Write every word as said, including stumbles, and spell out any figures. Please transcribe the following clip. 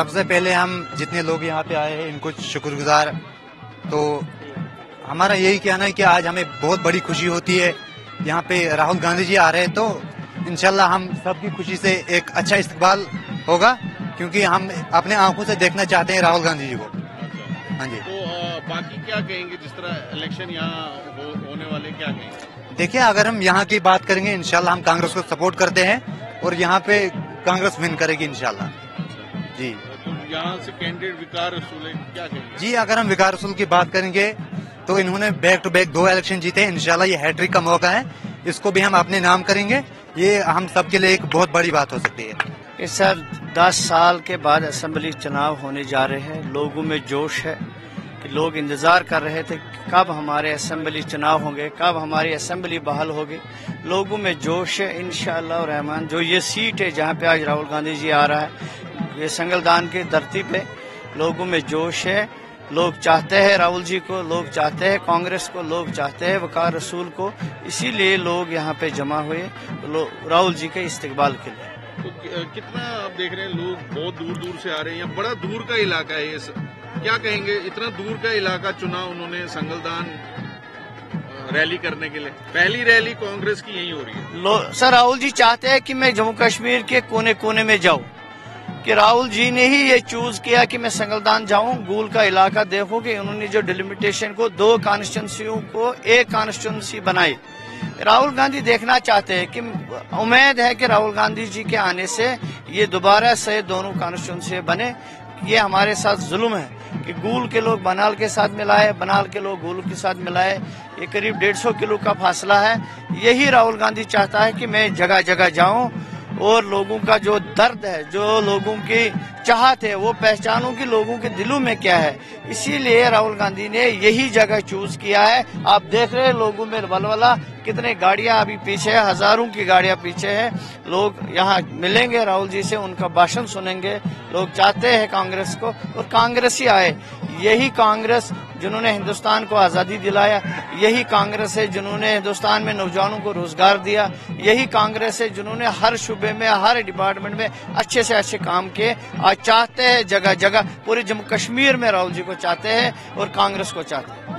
सबसे पहले हम जितने लोग यहाँ पे आए हैं इनको शुक्रगुजार। तो हमारा यही कहना है कि आज हमें बहुत बड़ी खुशी होती है, यहाँ पे राहुल गांधी जी आ रहे हैं, तो इंशाल्लाह हम सबकी खुशी से एक अच्छा इस्तकबाल होगा, क्योंकि हम अपने आंखों से देखना चाहते हैं राहुल गांधी जी को। हाँ जी। तो आ, बाकी क्या कहेंगे, जिस तरह इलेक्शन यहाँ हो, होने वाले, क्या कहेंगे? देखिए, अगर हम यहाँ की बात करेंगे इंशाल्लाह हम कांग्रेस को सपोर्ट करते हैं और यहाँ पे कांग्रेस विन करेगी इंशाल्लाह जी। तो यहाँ से कैंडिडेट विकार रसूल है, क्या कहेंगे? जी, अगर हम विकार रसूल की बात करेंगे तो इन्होंने बैक टू बैक दो इलेक्शन जीते हैं, इंशाल्लाह ये हैट्रिक का मौका है, इसको भी हम अपने नाम करेंगे। ये हम सबके लिए एक बहुत बड़ी बात हो सकती है कि सर दस साल के बाद असेंबली चुनाव होने जा रहे हैं, लोगों में जोश है कि लोग इंतजार कर रहे थे कब हमारे असेंबली चुनाव होंगे, कब हमारी असेंबली बहाल होगी। लोगों में जोश है इंशाअल्लाह रहमान। जो ये सीट है जहाँ पे आज राहुल गांधी जी आ रहा है, ये संगलदान की धरती पे लोगों में जोश है। लोग चाहते हैं राहुल जी को, लोग चाहते हैं कांग्रेस को, लोग चाहते हैं वकार रसूल को, इसीलिए लोग यहाँ पे जमा हुए राहुल जी के इस्तकबाल के लिए। तो कितना आप देख रहे हैं, लोग बहुत दूर दूर से आ रहे हैं, बड़ा दूर का इलाका है ये, क्या कहेंगे? इतना दूर का इलाका चुना उन्होंने संगलदान रैली करने के लिए। पहली रैली कांग्रेस की यही हो रही है। सर राहुल जी चाहते हैं कि मैं जम्मू कश्मीर के कोने कोने में जाऊं, कि राहुल जी ने ही ये चूज किया कि मैं संगलदान जाऊं। गूल का इलाका देखो कि उन्होंने जो डिलिमिटेशन को दो कॉन्स्टिट्यूंसियों को एक कॉन्स्टिट्यूंसी बनाई। राहुल गांधी देखना चाहते हैं कि उम्मीद है कि राहुल गांधी जी के आने से ये दोबारा से दोनों कॉन्स्टिट्यूंसी बने। ये हमारे साथ जुल्म है कि गूल के लोग बनाल के साथ मिलाए, बनाल के लोग गूल के साथ मिलाए, ये करीब डेढ़ सौ किलो का फासला है। यही राहुल गांधी चाहता है कि मैं जगह जगह जाऊं और लोगों का जो दर्द है, जो लोगों की चाहत है, वो पहचानूं कि लोगों के दिलों में क्या है। इसीलिए राहुल गांधी ने यही जगह चूज किया है। आप देख रहे हैं लोगों में वलवला, कितने गाड़ियां अभी पीछे है, हजारों की गाड़ियां पीछे है। लोग यहाँ मिलेंगे राहुल जी से, उनका भाषण सुनेंगे। लोग चाहते हैं कांग्रेस को और कांग्रेस ही आए। यही कांग्रेस जिन्होंने हिंदुस्तान को आजादी दिलाया, यही कांग्रेस है जिन्होंने हिंदुस्तान में नौजवानों को रोजगार दिया, यही कांग्रेस है जिन्होंने हर शुबे में, हर डिपार्टमेंट में अच्छे से अच्छे काम किए। आज चाहते हैं जगह जगह, पूरे जम्मू कश्मीर में राहुल जी को चाहते हैं और कांग्रेस को चाहते हैं।